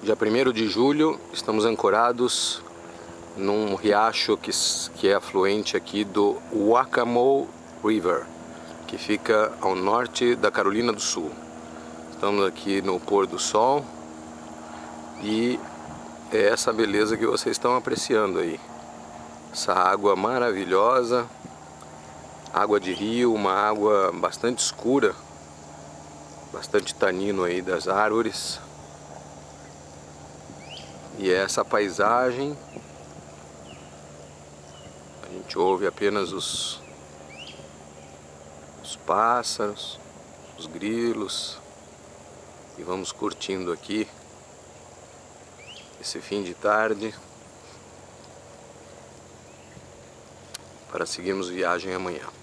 Dia 1º de julho, estamos ancorados num riacho que é afluente aqui do Waccamaw River, que fica ao norte da Carolina do Sul. Estamos aqui no pôr do sol e é essa beleza que vocês estão apreciando aí. Essa água maravilhosa, água de rio, uma água bastante escura, bastante tanino aí das árvores. E essa paisagem, a gente ouve apenas os pássaros, os grilos, e vamos curtindo aqui esse fim de tarde para seguirmos viagem amanhã.